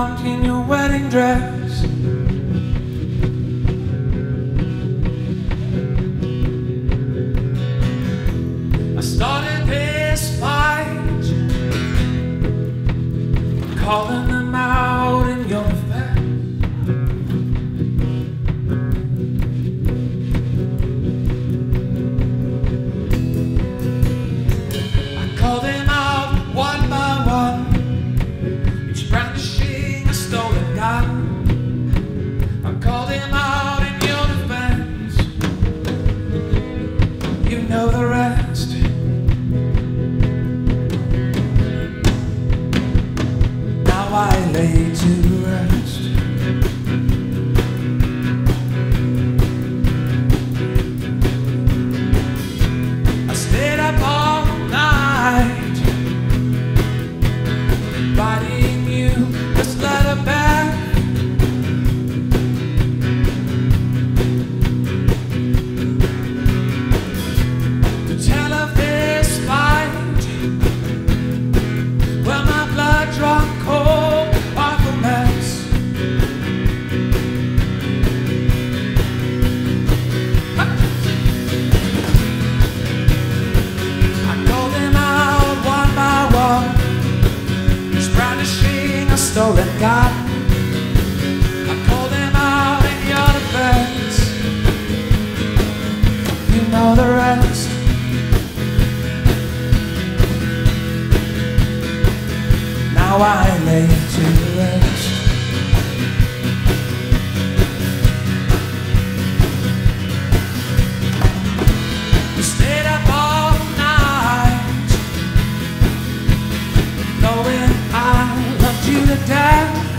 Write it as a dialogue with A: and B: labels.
A: around in your wedding dress. I started this fight, calling them out in your defense. I called them out one by one, each brandishing a stolen gun. I called them out in your defense. You know the rest. Now I lay to rest. I stayed up all night, writing you this letter back. To tell of this fight, well, my blood drawn cold like a mess. I called them out one by one, each brandishing a stolen gun. I called them out in your defense. You know the rest. Now I lay to rest. We stayed up all night, knowing I loved you to death.